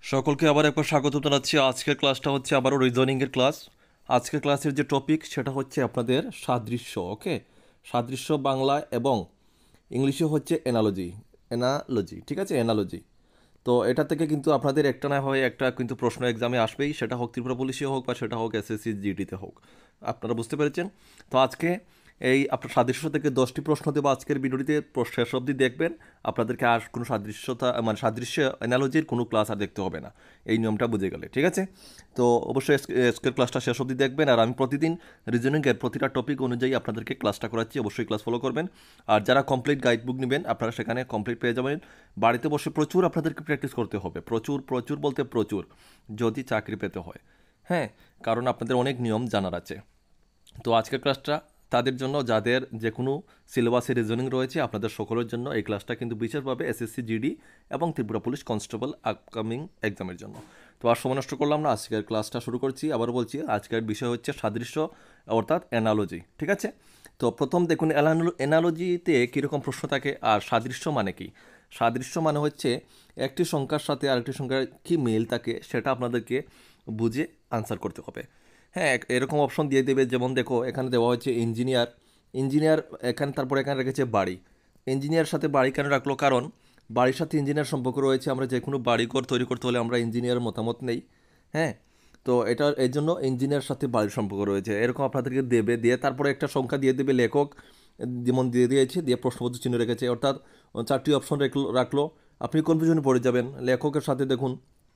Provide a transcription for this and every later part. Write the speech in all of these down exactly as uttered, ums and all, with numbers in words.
সকলকে আবার একবার স্বাগত জানাচ্ছি। আজকের ক্লাসটা হচ্ছে আবারও রিজনিংয়ের ক্লাস। আজকের ক্লাসের যে টপিক সেটা হচ্ছে আপনাদের সাদৃশ্য। ওকে, সাদৃশ্য বাংলা এবং ইংলিশে হচ্ছে এনালজি। এনালজি ঠিক আছে, এনালজি। তো এটা থেকে কিন্তু আপনাদের একটা না হয় একটা কিন্তু প্রশ্ন এক্সামে আসবেই, সেটা হোক ত্রিপুরা পুলিশে হোক বা সেটা হোক এসএসসি জিডিতে হোক। আপনারা বুঝতে পেরেছেন। তো আজকে এই আপনার সাদৃশ্য থেকে দশটি প্রশ্ন দেবো আজকের ভিডিওটিতে, প্র- শেষ অবধি দেখবেন। আপনাদেরকে আর কোনো সাদৃশ্যতা মানে সাদৃশ্য অ্যানালজির কোনো ক্লাস আর দেখতে হবে না, এই নিয়মটা বুঝে গেলে ঠিক আছে। তো অবশ্যই আজকে- আজকের ক্লাসটা শেষ অবধি দেখবেন। আর আমি প্রতিদিন রিজনিংয়ের প্রতিটা টপিক অনুযায়ী আপনাদেরকে ক্লাসটা করাচ্ছি, অবশ্যই ক্লাস ফলো করবেন। আর যারা কমপ্লিট গাইড বুক নেবেন আপনারা সেখানে কমপ্লিট পেয়ে যাবেন। বাড়িতে বসে প্রচুর আপনাদেরকে প্র্যাকটিস করতে হবে, প্রচুর প্রচুর বলতে প্রচুর, যদি চাকরি পেতে হয়। হ্যাঁ, কারণ আপনাদের অনেক নিয়ম জানার আছে। তো আজকের ক্লাসটা তাদের জন্য যাদের যে কোনো সিলেবাসে রিজনিং রয়েছে, আপনাদের সকলের জন্য এই ক্লাসটা কিন্তু বিশেষভাবে এসএসসি জিডি এবং ত্রিপুরা পুলিশ কনস্টেবল আপকামিং এক্সামের জন্য। তো আর সময় নষ্ট করলাম না, আজকের ক্লাসটা শুরু করছি। আবার বলছি, আজকের বিষয় হচ্ছে সাদৃশ্য অর্থাৎ অ্যানালজি। ঠিক আছে। তো প্রথম দেখুন, অ্যানালজিতে কীরকম প্রশ্ন থাকে আর সাদৃশ্য মানে কি। সাদৃশ্য মানে হচ্ছে একটি সংখ্যার সাথে আরেকটি সংখ্যার কী মিল থাকে সেটা আপনাদেরকে বুঝে আনসার করতে হবে। হ্যাঁ, এক- এরকম অপশন দিয়ে দেবে, যেমন দেখো এখানে দেওয়া হচ্ছে ইঞ্জিনিয়ার। ইঞ্জিনিয়ার এখানে, তারপরে এখানে রেখেছে বাড়ি। ইঞ্জিনিয়ার সাথে বাড়ি কেন রাখলো? কারণ বাড়ির সাথে ইঞ্জিনিয়ার সম্পর্ক রয়েছে। আমরা যে কোনো বাড়ি ঘর তৈরি করতে হলে আমরা ইঞ্জিনিয়ারের মতামত নেই। হ্যাঁ, তো এটা এই জন্য ইঞ্জিনিয়ার সাথে বাড়ির সম্পর্ক রয়েছে। এরকম আপনাদেরকে দেবে, দিয়ে তারপরে একটা সংখ্যা দিয়ে দেবে লেখক, যেমন দিয়ে দিয়েছে, দিয়ে প্রশ্নবোধক চিহ্ন রেখেছে, অর্থাৎ চারটি অপশন রাখলো রাখলো আপনি কনফিউশনে পড়ে যাবেন। লেখকের সাথে দেখুন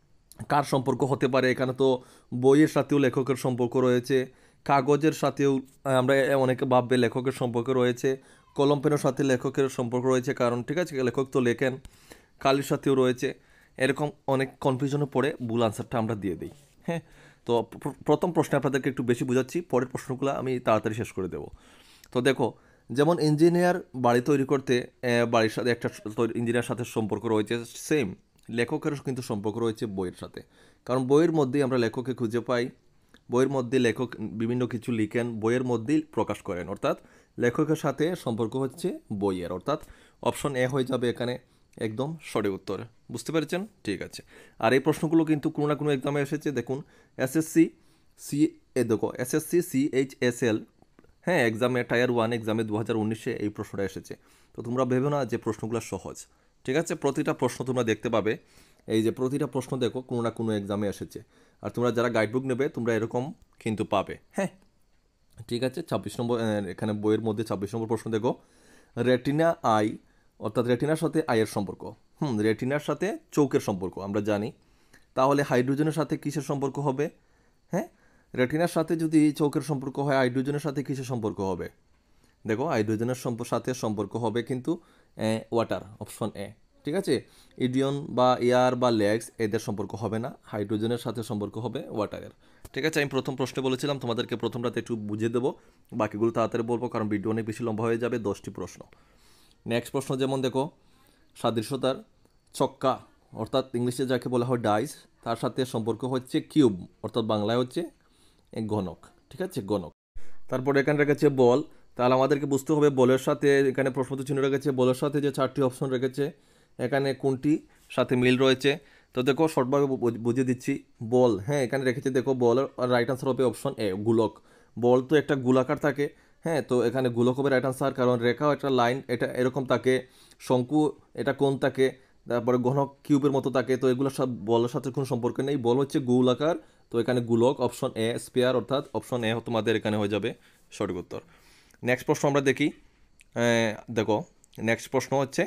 কার সম্পর্ক হতে পারে, এখানে তো বইয়ের সাথেও লেখকের সম্পর্ক রয়েছে, কাগজের সাথেও আমরা অনেকে ভাববে লেখকের সম্পর্ক রয়েছে, কলম পেনের সাথে লেখকের সম্পর্ক রয়েছে, কারণ ঠিক আছে লেখক তো লেখেন, কালির সাথেও রয়েছে। এরকম অনেক কনফিউশনে পড়ে ভুল আনসারটা আমরা দিয়ে দিই। হ্যাঁ, তো প্র- প্রথম প্রশ্নে আপনাদেরকে একটু বেশি বোঝাচ্ছি, পরের প্রশ্নগুলো আমি তাড়াতাড়ি শেষ করে দেবো। তো দেখো, যেমন ইঞ্জিনিয়ার বাড়ি তৈরি করতে আহ, বাড়ির সাথে একটা ইঞ্জিনিয়ার সাথে সম্পর্ক রয়েছে, সেম লেখকেরও কিন্তু সম্পর্ক রয়েছে বইয়ের সাথে। কারণ বইয়ের মধ্যেই আমরা লেখককে খুঁজে পাই, বইয়ের মধ্যে লেখক বিভিন্ন কিছু লিখেন, বইয়ের মধ্যেই প্রকাশ করেন, অর্থাৎ লেখকের সাথে সম্পর্ক হচ্ছে বইয়ের, অর্থাৎ অপশন এ হয়ে যাবে এখানে একদম সঠিক উত্তর। বুঝতে পেরেছেন? ঠিক আছে। আর এই প্রশ্নগুলো কিন্তু কোনো না কোনো এক্সামে এসেছে। দেখুন, এসএসসি সি এ দেখো SSC C H S L, হ্যাঁ এক্সামে টায়ার ওয়ান এক্সামে দু হাজার উনিশে এই প্রশ্নটা এসেছে। তো তোমরা ভেবে না যে প্রশ্নগুলো সহজ। ঠিক আছে, প্রতিটা প্রশ্ন তোমরা দেখতে পাবে, এই যে প্রতিটা প্রশ্ন দেখো কোনো না কোনো এক্সামে এসেছে। আর তোমরা যারা গাইডবুক নেবে তোমরা এরকম কিন্তু পাবে। হ্যাঁ, ঠিক আছে। ছাব্বিশ নম্বর আহ, এখানে বইয়ের মধ্যে ছাব্বিশ নম্বর প্রশ্ন দেখো, রেটিনা আই, অর্থাৎ রেটিনার সাথে আয়ের সম্পর্ক। হুম, রেটিনার সাথে চৌকের সম্পর্ক আমরা জানি, তাহলে হাইড্রোজেনের সাথে কিসের সম্পর্ক হবে? হ্যাঁ, রেটিনার সাথে যদি চৌকের সম্পর্ক হয়, হাইড্রোজেনের সাথে কিসের সম্পর্ক হবে? দেখো হাইড্রোজেনের সম্প- সাথে সম্পর্ক হবে কিন্তু ওয়াটার, অপশন এ। ঠিক আছে, ইডিয়ন বা এয়ার বা লেগস এদের সম্পর্ক হবে না, হাইড্রোজেনের সাথে সম্পর্ক হবে ওয়াটারের। ঠিক আছে, আমি প্রথম প্রশ্নে বলেছিলাম তোমাদেরকে প্রথমটাতে একটু বুঝিয়ে দেবো, বাকিগুলো তাড়াতাড়ি বলবো কারণ ভিডিও অনেক বেশি লম্বা হয়ে যাবে। দশটি প্রশ্ন। নেক্সট প্রশ্ন যেমন দেখো, সাদৃশ্যতার ছক্কা, অর্থাৎ ইংলিশে যাকে বলা হয় ডাইস, তার সাথে সম্পর্ক হচ্ছে কিউব, অর্থাৎ বাংলায় হচ্ছে এ ঘনক। ঠিক আছে, ঘনক। তারপরে এখানে রেখেছে বল, তাহলে আমাদেরকে বুঝতে হবে বলের সাথে, এখানে প্রশ্নবোধক চিহ্ন রেখেছে, বলের সাথে যে চারটি অপশন রেখেছে এখানে কোনটি সাথে মিল রয়েছে। তো দেখো শর্টভাবে বু- বুঝিয়ে দিচ্ছি। বল, হ্যাঁ এখানে রেখেছে দেখো বলের রাইট আনসার হবে অপশন এ গোলক। বল তো একটা গোলাকার থাকে, হ্যাঁ তো এখানে গোলক হবে রাইট আনসার, কারণ রেখাও একটা লাইন এটা এরকম থাকে, শঙ্কু এটা কোণ থাকে, তারপরে ঘনক কিউবের মতো থাকে। তো এগুলো সব বলের সাথে কোনো সম্পর্ক নেই, বল হচ্ছে গোলাকার। তো এখানে গোলক, অপশন এ স্পেয়ার, অর্থাৎ অপশন এ তোমাদের এখানে হয়ে যাবে সঠিক উত্তর। নেক্সট প্রশ্ন আমরা দেখি। আহ, দেখো নেক্সট প্রশ্ন হচ্ছে,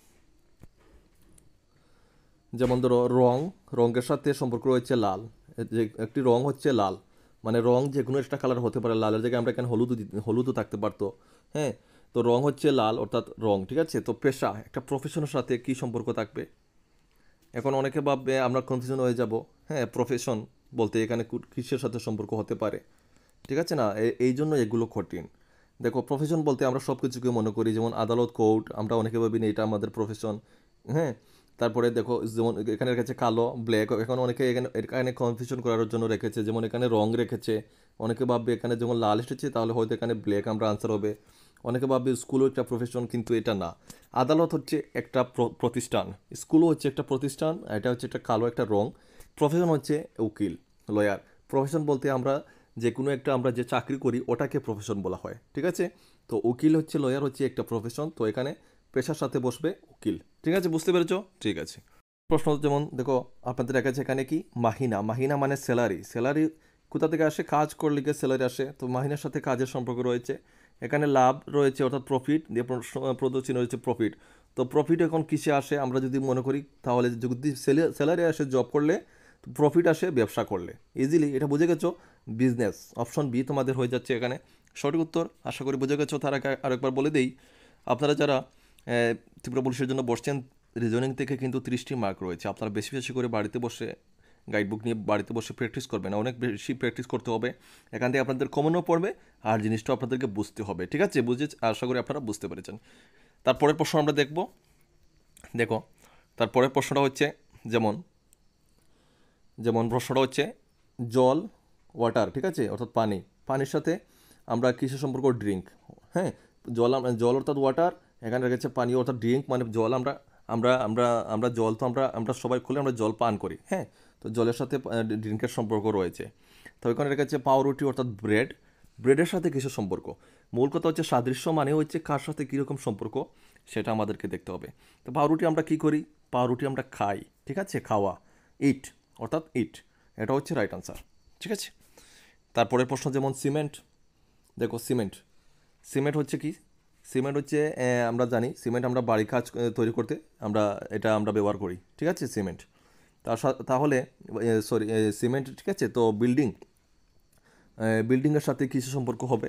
যেমন ধরো রং, রঙের সাথে সম্পর্ক রয়েছে লাল। যে একটি রং হচ্ছে লাল, মানে রং যে কোনো একটা কালার হতে পারে, লালের জায়গায় আমরা এখানে হলুদ, হলুদও থাকতে পারতো। হ্যাঁ, তো রং হচ্ছে লাল অর্থাৎ রং। ঠিক আছে, তো পেশা একটা প্রফেশনের সাথে কি সম্পর্ক থাকবে? এখন অনেকে ভাববে আমরা কনফিউশন হয়ে যাব। হ্যাঁ, প্রফেশন বলতে এখানে কু- কিসের সাথে সম্পর্ক হতে পারে? ঠিক আছে না, এ- এই জন্য এগুলো কঠিন। দেখো প্রফেশন বলতে আমরা সব কিছুকে মনে করি, যেমন আদালত কোর্ট, আমরা অনেকে ভাবি না এটা আমাদের প্রফেশন। হ্যাঁ, তারপরে দেখো যেমন এখানে রেখেছে কালো ব্ল্যাক, এখন অনেকে এখানে এখানে কনফিউশন করার জন্য রেখেছে, যেমন এখানে রং রেখেছে। অনেকে ভাববে এখানে যেমন লাল এসেছে তাহলে হয়তো এখানে ব্ল্যাক আমরা আনসার হবে। অনেকে ভাববে স্কুলও একটা প্রফেশন, কিন্তু এটা না। আদালত হচ্ছে একটা প্র- প্রতিষ্ঠান, স্কুলও হচ্ছে একটা প্রতিষ্ঠান, এটা হচ্ছে একটা কালো একটা রং। প্রফেশন হচ্ছে উকিল, লয়ার। প্রফেশন বলতে আমরা যে কোনো একটা আমরা যে চাকরি করি ওটাকে প্রফেশন বলা হয়, ঠিক আছে। তো উকিল হচ্ছে, লয়ার হচ্ছে একটা প্রফেশন। তো এখানে পেশার সাথে বসবে উকিল, ঠিক আছে, বুঝতে পেরেছো? ঠিক আছে। প্রশ্ন যেমন দেখো আপনাদের কাছে এখানে কি মাহিনা, মাহিনা মানে স্যালারি। স্যালারি কোথা থেকে আসে? কাজ করলে গিয়ে স্যালারি আসে। তো মাহিনার সাথে কাজের সম্পর্ক রয়েছে। এখানে লাভ রয়েছে অর্থাৎ প্রফিট, দিয়ে প্রদর্শন রয়েছে প্রফিট। তো প্রফিট এখন কিসে আসে আমরা যদি মনে করি, তাহলে যদি স্যালারি আসে জব করলে, প্রফিট আসে ব্যবসা করলে। ইজিলি এটা বুঝে গেছো, বিজনেস। অপশন বি তোমাদের হয়ে যাচ্ছে এখানে সঠিক উত্তর। আশা করি বুঝে গেছো। তার আগে আরেকবার বলে দেই, আপনারা যারা ত্রিপুরা পুলিশের জন্য বসছেন, রিজনিং থেকে কিন্তু ত্রিশটি মার্ক রয়েছে। আপনারা বেশি বেশি করে বাড়িতে বসে গাইডবুক নিয়ে বাড়িতে বসে প্র্যাকটিস করবেন, অনেক বেশি প্র্যাকটিস করতে হবে। এখান থেকে আপনাদের কমনও পড়বে আর জিনিসটা আপনাদেরকে বুঝতে হবে, ঠিক আছে? বুঝে আশা করি আপনারা বুঝতে পেরেছেন। তারপরের প্রশ্ন আমরা দেখব। দেখো তারপরের প্রশ্নটা হচ্ছে যেমন যেমন প্রশ্নটা হচ্ছে জল, ওয়াটার, ঠিক আছে, অর্থাৎ পানি। পানির সাথে আমরা কিসের সম্পর্ক? ড্রিঙ্ক। হ্যাঁ, জল জল অর্থাৎ ওয়াটার, এখানে রেখেছে পানি অর্থাৎ ড্রিঙ্ক, মানে জল। আমরা আমরা আমরা আমরা জল তো আমরা আমরা সবাই খুলে আমরা জল পান করি, হ্যাঁ। তো জলের সাথে ড্রিঙ্কের সম্পর্ক রয়েছে। তো এখানে রেখেছে পাউরুটি অর্থাৎ ব্রেড। ব্রেডের সাথে কিসের সম্পর্ক? মূল কথা হচ্ছে সাদৃশ্য মানে হচ্ছে কার সাথে কীরকম সম্পর্ক সেটা আমাদেরকে দেখতে হবে। তো পাউরুটি আমরা কী করি? পাউরুটি আমরা খাই, ঠিক আছে, খাওয়া, ইট অর্থাৎ ইট, এটা হচ্ছে রাইট আনসার, ঠিক আছে। তারপরের প্রশ্ন যেমন সিমেন্ট। দেখো সিমেন্ট, সিমেন্ট হচ্ছে কি? সিমেন্ট হচ্ছে আমরা জানি সিমেন্ট আমরা বাড়ি কাজ তৈরি করতে আমরা এটা আমরা ব্যবহার করি, ঠিক আছে, সিমেন্ট। তাহলে সরি সিমেন্ট, ঠিক আছে। তো বিল্ডিং, বিল্ডিংয়ের সাথে কিসের সম্পর্ক হবে?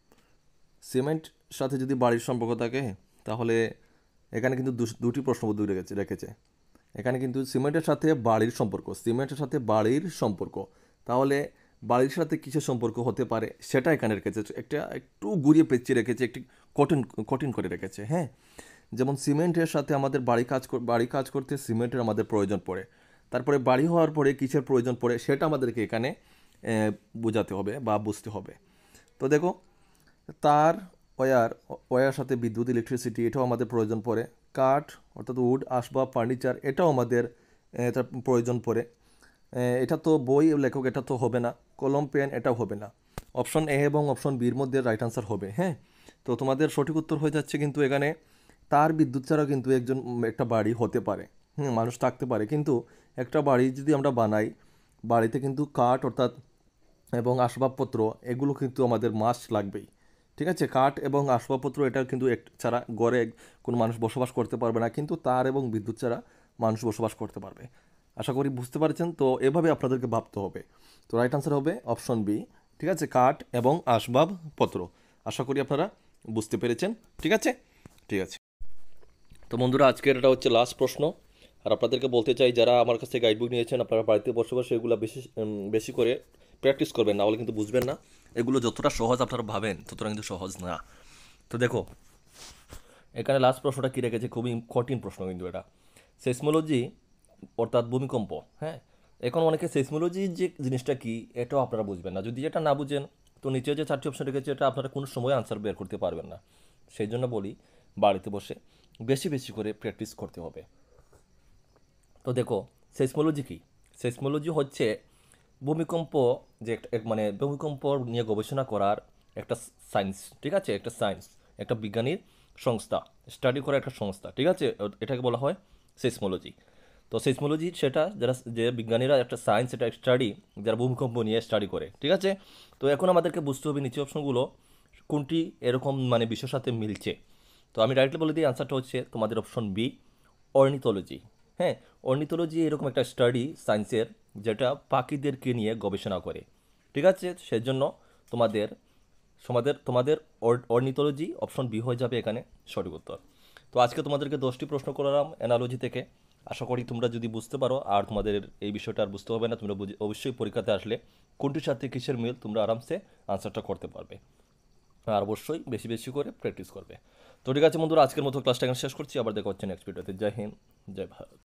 সিমেন্ট সাথে যদি বাড়ির সম্পর্ক থাকে তাহলে এখানে কিন্তু দুটি প্রশ্নবোধক রেখেছে রেখেছে এখানে কিন্তু সিমেন্টের সাথে বাড়ির সম্পর্ক, সিমেন্টের সাথে বাড়ির সম্পর্ক, তাহলে বাড়ির সাথে কিসের সম্পর্ক হতে পারে সেটা এখানে রেখেছে। একটা একটু ঘুরিয়ে পেঁচিয়ে রেখেছে, একটি কঠিন কঠিন করে রেখেছে, হ্যাঁ। যেমন সিমেন্টের সাথে আমাদের বাড়ি কাজ বাড়ি কাজ করতে সিমেন্টের আমাদের প্রয়োজন পড়ে। তারপরে বাড়ি হওয়ার পরে কিসের প্রয়োজন পড়ে সেটা আমাদেরকে এখানে বোঝাতে হবে বা বুঝতে হবে। তো দেখো তার, ওয়্যার, ওয়্যার সাথে বিদ্যুৎ, ইলেকট্রিসিটি, এটাও আমাদের প্রয়োজন পড়ে। কাঠ অর্থাৎ উড, আসবাব, ফার্নিচার, এটাও আমাদের এটার প্রয়োজন পড়ে। এটা তো বই লেখক, এটা তো হবে না। কলম, পেন, এটাও হবে না। অপশন এ এবং অপশন বির মধ্যে রাইট আনসার হবে, হ্যাঁ। তো তোমাদের সঠিক উত্তর হয়ে যাচ্ছে কিন্তু এখানে তার, বিদ্যুৎ ছাড়াও কিন্তু একজন একটা বাড়ি হতে পারে, হুম, মানুষ থাকতে পারে। কিন্তু একটা বাড়ি যদি আমরা বানাই, বাড়িতে কিন্তু কাঠ অর্থাৎ এবং আসবাবপত্র এগুলো কিন্তু আমাদের মাস্ট লাগবেই, ঠিক আছে। কাঠ এবং আসবাবপত্র এটা কিন্তু এক ছাড়া ঘরে কোনো মানুষ বসবাস করতে পারবে না, কিন্তু তার এবং বিদ্যুৎ ছাড়া মানুষ বসবাস করতে পারবে। আশা করি বুঝতে পারছেন। তো এভাবে আপনাদেরকে ভাবতে হবে। তো রাইট আনসার হবে অপশন বি, ঠিক আছে, কাঠ এবং আসবাবপত্র। আশা করি আপনারা বুঝতে পেরেছেন, ঠিক আছে, ঠিক আছে। তো বন্ধুরা আজকের এটা হচ্ছে লাস্ট প্রশ্ন। আর আপনাদেরকে বলতে চাই, যারা আমার কাছ থেকে গাইডবুক নিয়েছেন আপনারা বাড়িতে বসে বসে এগুলো বেশি বেশি করে প্র্যাকটিস করবেন, না হলে কিন্তু বুঝবেন না। এগুলো যতটা সহজ আপনারা ভাবেন ততটা কিন্তু সহজ না। তো দেখো এখানে লাস্ট প্রশ্নটা কী রেখেছে, খুবই কঠিন প্রশ্ন কিন্তু এটা। সেসমোলজি অর্থাৎ ভূমিকম্প, হ্যাঁ। এখন অনেকে সেসমোলজি যে জিনিসটা কি এটাও আপনারা বুঝবেন না। যদি এটা না বুঝেন তো নিচে যে চারটি অপশন রেখেছে এটা আপনারা কোনো সময় আনসার বের করতে পারবেন না। সেই জন্য বলি বাড়িতে বসে বেশি বেশি করে প্র্যাকটিস করতে হবে। তো দেখো সেসমোলজি কি? সেসমোলজি হচ্ছে ভূমিকম্প, যে একটা মানে ভূমিকম্প নিয়ে গবেষণা করার একটা সায়েন্স, ঠিক আছে, একটা সায়েন্স, একটা বিজ্ঞানীর সংস্থা, স্টাডি করা একটা সংস্থা, ঠিক আছে, এটাকে বলা হয় সেসমোলজি। তো সেসমোলজি সেটা যারা যে বিজ্ঞানীরা একটা সায়েন্স, এটা স্টাডি যারা ভূমিকম্প নিয়ে স্টাডি করে, ঠিক আছে। তো এখন আমাদেরকে বুঝতে হবে নিচে অপশনগুলো কোনটি এরকম মানে বিষয়ের সাথে মিলছে। তো আমি ডাইরেক্টলি বলে দিই আনসারটা হচ্ছে তোমাদের অপশন বি, অর্নিথোলজি। হ্যাঁ, অর্নিথোলজি এরকম একটা স্টাডি সায়েন্সের যেটা পাখিদেরকে নিয়ে গবেষণা করে, ঠিক আছে। সেজন্য তোমাদের তোমাদের তোমাদের অর্নিথোলজি অপশন বি হয়ে যাবে এখানে সঠিক উত্তর। তো আজকে তোমাদেরকে দশটি প্রশ্ন করলাম অ্যানালজি থেকে। আশা করি তোমরা যদি বুঝতে পারো আর তোমাদের এই বিষয়টা আর বুঝতে হবে না, তোমরা অবশ্যই পরীক্ষাতে আসলে কোনটির সাথে কিসের মিল তোমরা আরামসে আনসারটা করতে পারবে। আর অবশ্যই বেশি বেশি করে প্র্যাকটিস করবে। তো ঠিক আছে বন্ধুরা, আজকের মতো ক্লাসটা এখানে শেষ করছি। আবার দেখা হচ্ছে নেক্সট ভিডিওতে। জয় হিন্দ, জয় ভারত।